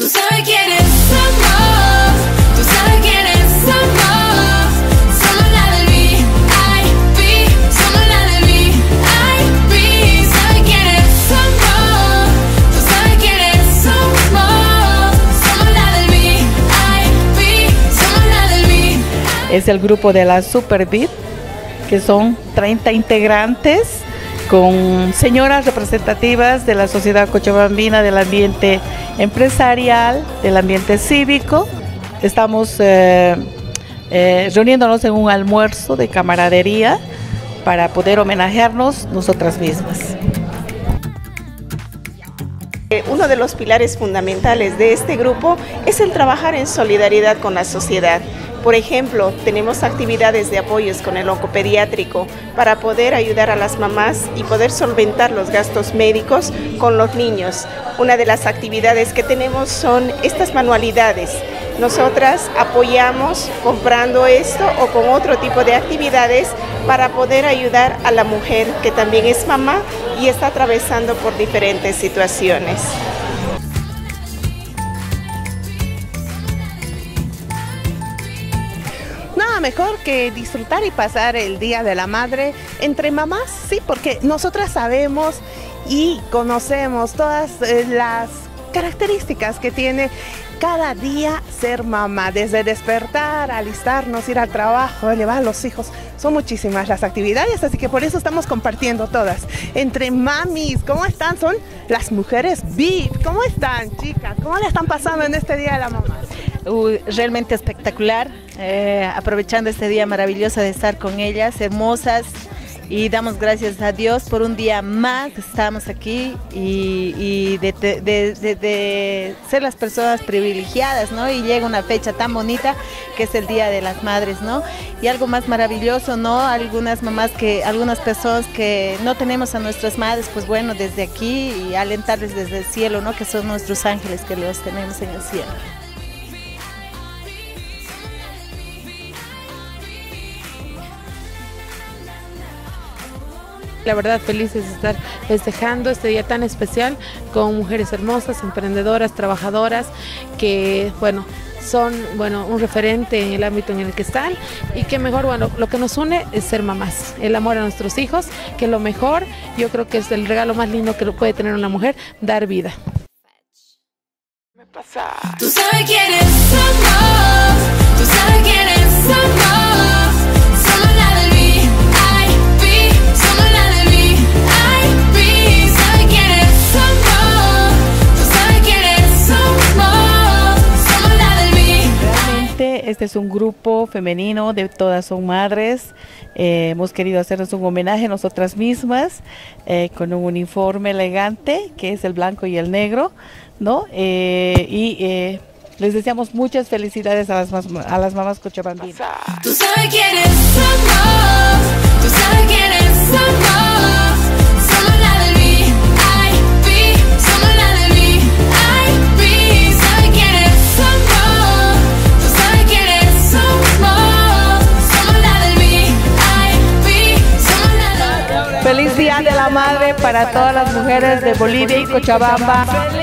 Tú sabes quiénes somos, tú sabes quiénes somos. Somos la del VIP, somos la del VIP. ¿Sabes quiénes somos? Tú sabes quiénes somos. Somos la del VIP, somos la del VIP. Es el grupo de la Super VIP, que son 30 integrantes con señoras representativas de la sociedad cochabambina, del ambiente empresarial, del ambiente cívico. Estamos reuniéndonos en un almuerzo de camaradería para poder homenajearnos nosotras mismas. Uno de los pilares fundamentales de este grupo es el trabajar en solidaridad con la sociedad. Por ejemplo, tenemos actividades de apoyos con el oncopediátrico para poder ayudar a las mamás y poder solventar los gastos médicos con los niños. Una de las actividades que tenemos son estas manualidades. Nosotras apoyamos comprando esto o con otro tipo de actividades para poder ayudar a la mujer que también es mamá y está atravesando por diferentes situaciones. Nada mejor que disfrutar y pasar el Día de la Madre entre mamás, sí, porque nosotras sabemos y conocemos todas las características que tiene cada día ser mamá, desde despertar, alistarnos, ir al trabajo, llevar a los hijos. Son muchísimas las actividades, así que por eso estamos compartiendo todas. Entre mamis, ¿cómo están? Son las mujeres VIP. ¿Cómo están, chicas? ¿Cómo le están pasando en este Día de la Mamá? Realmente espectacular, aprovechando este día maravilloso de estar con ellas, hermosas, y damos gracias a Dios por un día más. Estamos aquí y de ser las personas privilegiadas, ¿no? Y llega una fecha tan bonita que es el Día de las Madres, ¿no? Y algo más maravilloso, ¿no? Algunas mamás algunas personas que no tenemos a nuestras madres, pues bueno, desde aquí y alentarles desde el cielo, ¿no? Que son nuestros ángeles que los tenemos en el cielo. La verdad, felices de estar festejando este día tan especial con mujeres hermosas, emprendedoras, trabajadoras, que son un referente en el ámbito en el que están, y que mejor, lo que nos une es ser mamás, el amor a nuestros hijos, que lo mejor, yo creo que es el regalo más lindo que puede tener una mujer, dar vida. Tú sabes quiénes somos, tú sabes quiénes somos. Somos la del VIP, somos la del VIP. ¿Sabes quiénes somos? Tú sabes quiénes somos. Somos la del VIP. Realmente este es un grupo femenino de Todas Son Madres. Hemos querido hacernos un homenaje a nosotras mismas con un uniforme elegante que es el blanco y el negro, ¿no? Les deseamos muchas felicidades a las mamás cochabambinas. Tú sabes quiénes somos, tú sabes quiénes somos. Somos la del VIP, somos la del VIP. ¿Sabes quiénes somos? Tú sabes quiénes somos. Somos la del VIP, somos la del VIP. Feliz Día de la Madre para todas las mujeres de Bolivia y Cochabamba.